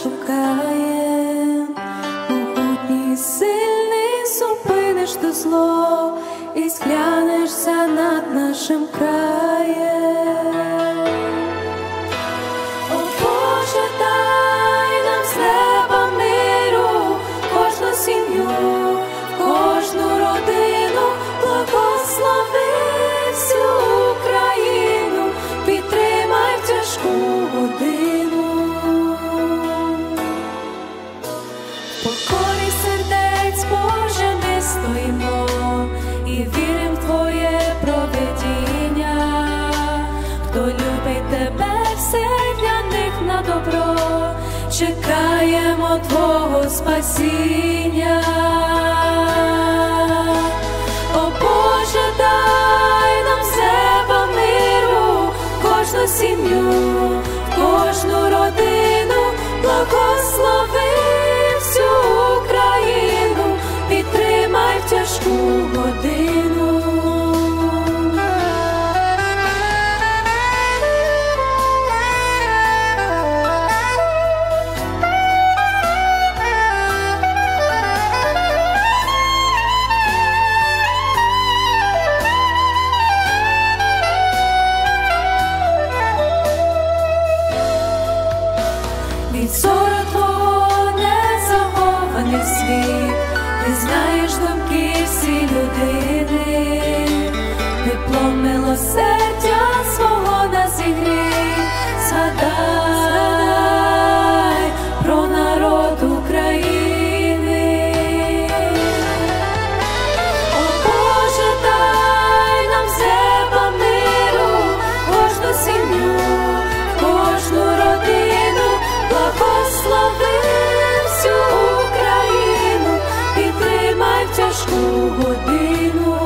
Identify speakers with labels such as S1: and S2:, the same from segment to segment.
S1: шукаєм, могутній, сильний, зупиниш ти зло і схлянешся над нашим краєм. О Боже, дай нам з неба миру, кожну сім'ю, кожну родину, благослови всю Україну, підтримай в тяжку годину. В покорі сердець, Боже, ми стоїмо і вірим в Твоє провидіння. Хто любить Тебе, все для них на добро, чекаємо Твого спасіння. О Боже, дай нам з неба миру, кожну сім'ю, кожну родину, благослови всю Україну, підтримай в тяжку годину. Від зору Твого не захований світ, ти знаєш думки всі людини, теплом милосердя свого нас зігрій, згадай про народ України. О Боже, дай нам з неба миру, кожну сім'ю, кожну родину, благослови всю Україну, підтримай в тяжку годину.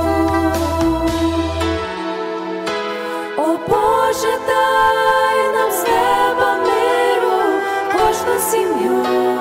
S1: О Боже, дай нам з неба миру, кожну сім'ю,